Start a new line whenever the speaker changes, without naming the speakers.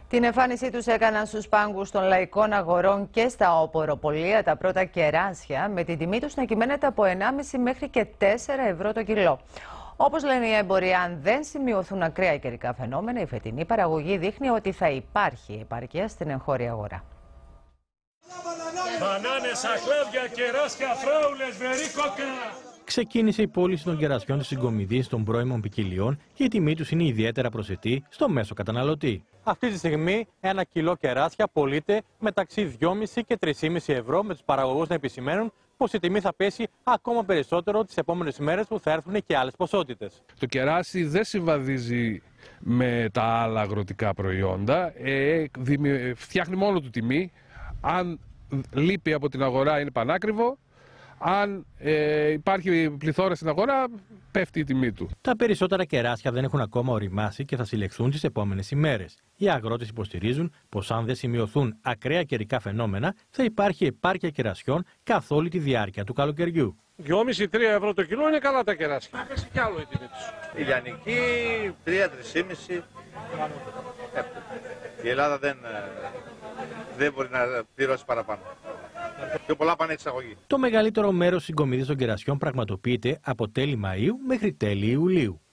Την εμφάνισή τους έκαναν στους πάγκους των λαϊκών αγορών και στα οποροπολία τα πρώτα κεράσια, με την τιμή τους να κυμαίνεται από 1,5 μέχρι και 4 ευρώ το κιλό. Όπως λένε οι έμποροι, αν δεν σημειωθούν ακραία καιρικά φαινόμενα, η φετινή παραγωγή δείχνει ότι θα υπάρχει επαρκεία στην εγχώρια αγορά.
Μπανάνες, αχλάδια, κεράσια, φράουλες, βερίκοκα.
Ξεκίνησε η πώληση των κερασιών της συγκομιδής των πρώιμων ποικιλιών και η τιμή τους είναι ιδιαίτερα προσιτή στο μέσο καταναλωτή. Αυτή τη στιγμή, 1 κιλό κεράσια πωλείται μεταξύ 2,5 και 3,5 ευρώ, με τους παραγωγούς να επισημαίνουν πως η τιμή θα πέσει ακόμα περισσότερο τις επόμενες ημέρες που θα έρθουν και άλλες ποσότητες.
Το κεράσι δεν συμβαδίζει με τα άλλα αγροτικά προϊόντα, φτιάχνει μόνο του τιμή. Αν λείπει από την αγορά είναι πανάκριβο. Αν υπάρχει πληθώρα στην αγορά, πέφτει η τιμή του. Τα περισσότερα κεράσια δεν έχουν ακόμα οριμάσει και θα συλλεχθούν τις επόμενες ημέρες. Οι αγρότες υποστηρίζουν πως αν δεν σημειωθούν ακραία καιρικά φαινόμενα, θα υπάρχει επάρκεια κερασιών καθ' όλη τη διάρκεια του καλοκαιριού. 2,5-3 ευρώ το κιλό είναι καλά τα κεράσια. Θα πέσει κι άλλο η τιμή τους.
Η λιανική 3-3,5. Η Ελλάδα δεν μπορεί να πληρώσει παραπάνω. Πιο πολλά πάνε εξαγωγή.
Το μεγαλύτερο μέρος συγκομιδής των κερασιών πραγματοποιείται από τέλη Μαΐου μέχρι τέλη Ιουλίου.